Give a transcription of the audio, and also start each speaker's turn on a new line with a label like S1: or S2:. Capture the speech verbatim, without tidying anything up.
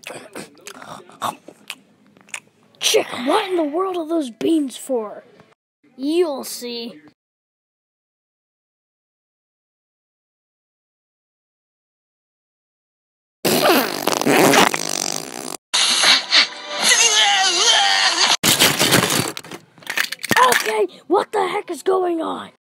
S1: Chick, what in the world are those beans for? You'll see. Okay, what the heck is going on?